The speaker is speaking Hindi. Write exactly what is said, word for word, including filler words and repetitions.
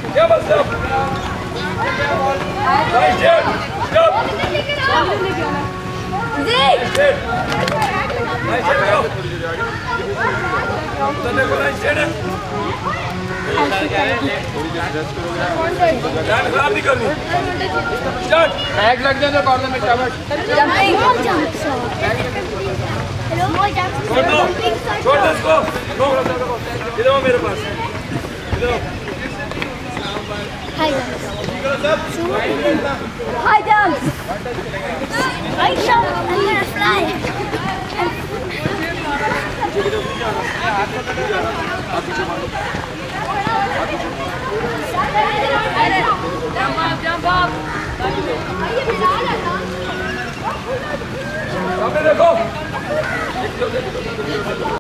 क्या बस stop. Nice shot. Stop. Nice shot. Nice shot. Go. उधर देखो nice shot है. ध्यान खराब नहीं करनी. Start. बैग लग जाए तो कॉर्नर में शाबाश. छोड़ दो. छोड़ दो इसको. Go. इधर आओ मेरे पास. इधर आओ. High jump. High jump. High jump. I'm gonna fly. Jump up, jump up. सामने देखो.